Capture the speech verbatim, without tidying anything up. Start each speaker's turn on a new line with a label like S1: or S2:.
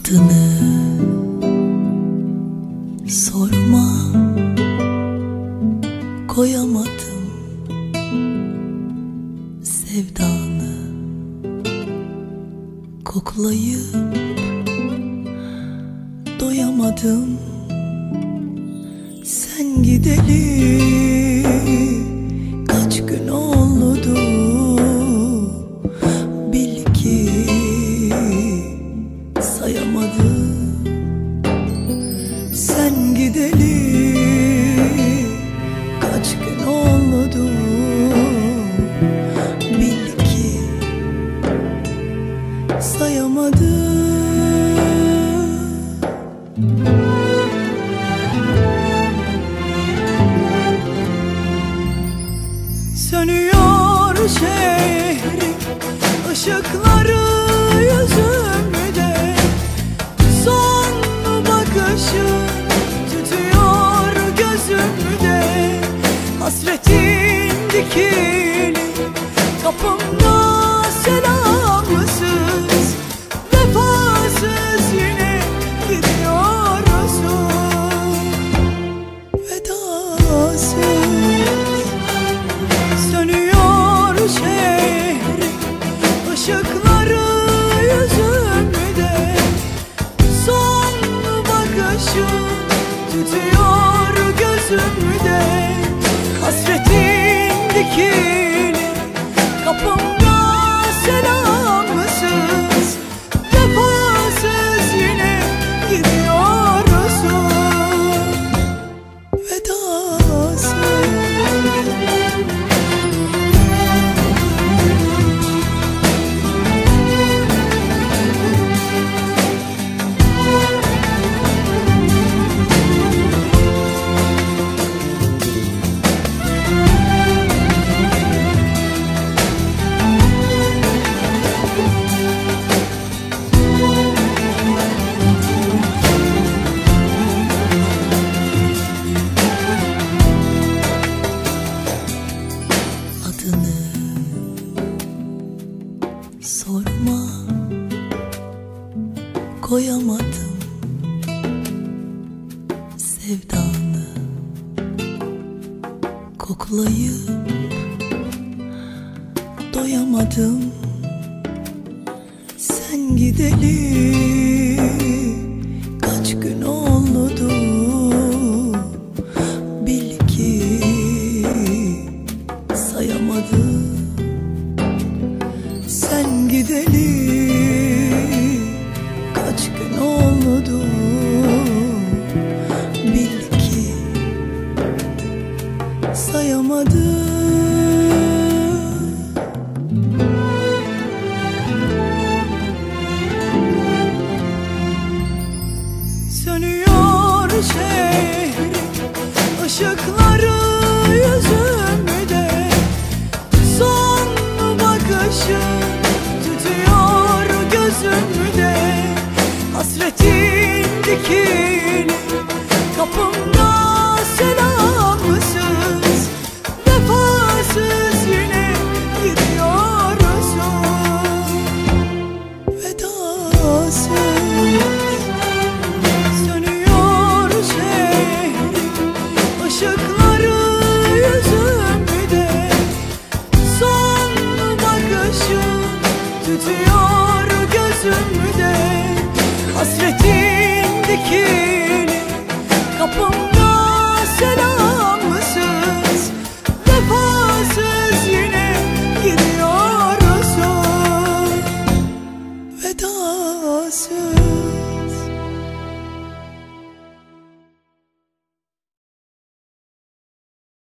S1: Adını sorma, koyamadım sevdanı. Koklayıp doyamadım sen gideli kaç gün oldu, bil ki sayamadım. Sen gideli kaç gün oldu, bil ki sayamadım. Sönüyor şehrin ışıkları yüzümde, son bakışın tutuyor gözümde. Hasretin dikili kapımda, selamsız vefasız yine gidiyorsun, vedasız. Sönüyor şehrin ışıkları yüzümde, son bakışın tutuyor gözümde. Hasretin dikili kapımda, selamsız vefasız yine gidiyorsun, vedasız. Sorma, koyamadım sevdanı. Koklayıp doyamadım sen gideli kaç gün oldu, bil ki sayamadım. Sen gideli kaç gün oldu, bil ki sayamadım. Sönüyor şehrin ışıkları yüzümde, son bakışın tutuyor gözümde. Hasretin dikili kapımda, selam